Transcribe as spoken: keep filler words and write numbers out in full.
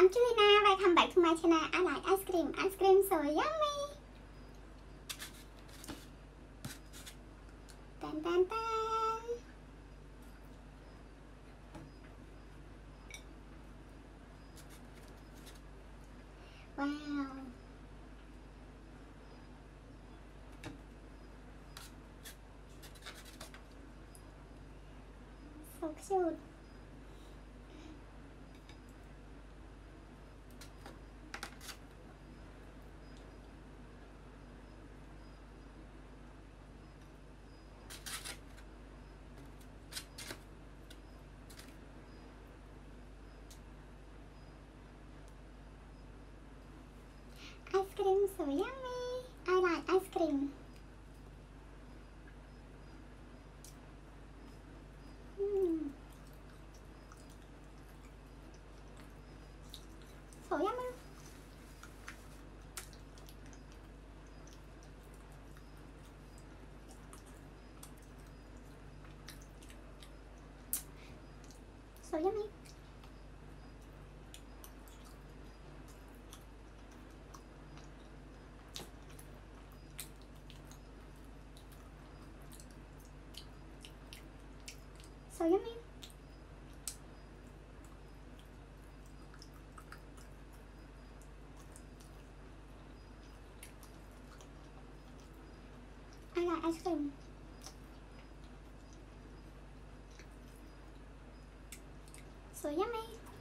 I'm Julina. Welcome back to my channel. I like ice cream. Ice cream so yummy. Dun, dun, dun. Wow. So cute. Ice cream so yummy. I like ice cream. Mm. So yummy. So yummy. So yummy. I like ice cream. So yummy.